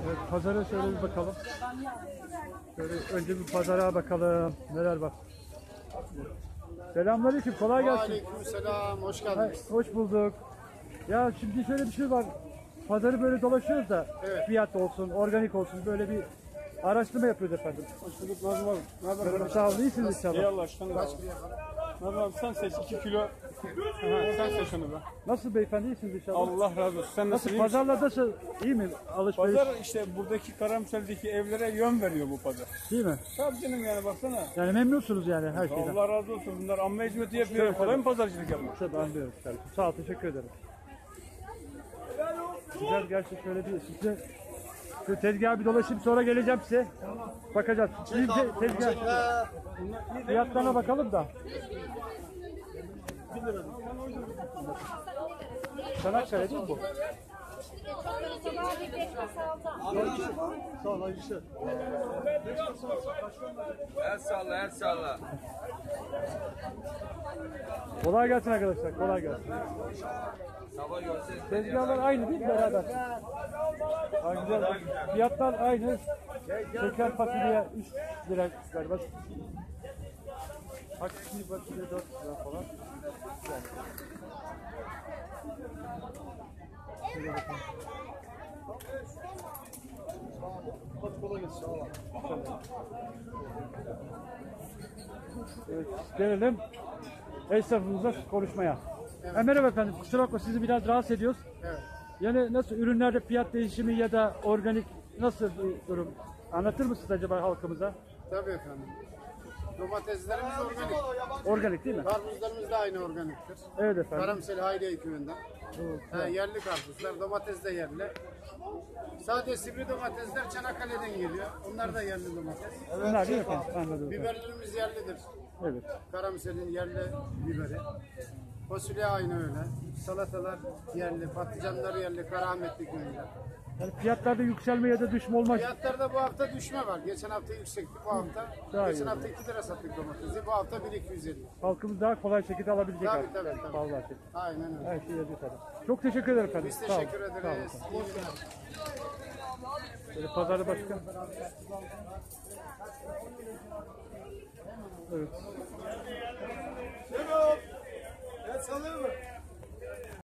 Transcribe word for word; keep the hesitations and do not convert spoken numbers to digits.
Evet, pazara şöyle bir bakalım. Şöyle önce bir pazara bakalım. Neler var? Selamünaleyküm, kolay gelsin. Aleykümselam, hoş geldiniz. Hoş bulduk. Ya şimdi şöyle bir şey var. Pazarı böyle dolaşıyoruz da Evet. fiyat olsun, organik olsun böyle bir araştırma yapıyoruz efendim. Hoş bulduk Nazım abi. Ne haber? Merhaba, sağ olun, iyisiniz inşallah. Eyvallah aşkına. Kaç kilo yapalım? Nazım abi sen seç iki kilo. Aha, sen seç onu be. Nasıl beyefendi, iyisiniz inşallah? Allah razı olsun. Sen nasıl, Nasıl, iyi misin? pazarlar nasıl, iyi mi alışveriş? Pazar işte buradaki Karamsel'deki evlere yön veriyor bu pazar. Değil mi? Tabii canım yani baksana. Yani memnunsunuz yani her şeyden. Allah razı olsun. Bunlar amma hizmeti yapıyor. Evet, Kolay tabii. mı pazarcılık yapmak? Tabii anlıyorum. Tabii. Sağ ol, teşekkür ederim. Güzel, gerçi şöyle bir size şu tezgahı bir dolaşayım, sonra geleceğim size. Bakacağız. İyi te tezgah. Fiyatlarına bakalım da. Çanakkale değil mi bu? Sağ ol, hayırlısı. El salla, el salla. Kolay gelsin arkadaşlar, kolay gelsin. Sabah görseniz. Tezgahlar aynı değil mi beraber? Ha, güzel. Fiyatlar aynı. Şeker fasulye üç lira galiba. Hakiki fasulye dört lira falan. Güzel. Şöyle bakalım. Evet, gelelim esnafımızla konuşmaya. Evet. Merhaba efendim, kusura bakma sizi biraz rahatsız ediyoruz. Evet. Yani nasıl ürünlerde fiyat değişimi ya da organik nasıl bir durum? Anlatır mısınız acaba halkımıza? Tabii efendim. Domateslerimiz organik. Organik değil mi? Karpuzlarımız da aynı organiktir. Evet efendim. Karamsel Hayriye köyünden. Ha, yerli karpuzlar, domates de yerli. Sadece sivri domatesler Çanakkale'den geliyor. Onlar da yerli domates. Bunlar değil mi efendim? Anladım. Biberlerimiz yerlidir. Evet. Karamsel'in yerli biberi. Fasulye aynı öyle. Salatalar yerli, patlıcanlar yerli, Karaahmetli köyünden. Yani fiyatlarda yükselme ya da düşme olmaz. Fiyatlarda bu hafta düşme var. Geçen hafta yüksekti, bu hafta. Daha Geçen iyi. hafta iki lira sattık domatesi, bu hafta bir iki yüz elli. Halkımız daha kolay şekilde alabilecek Tabii, artık. tabii, Yani, tabii. vallahi şey. Aynen öyle. Her şey yazıyor tabii. Çok teşekkür ederim efendim. Biz Sağ olun. teşekkür Sağ olun. ederiz. İyi günler. Böyle pazarda başka. Evet. Ben sallıyorum.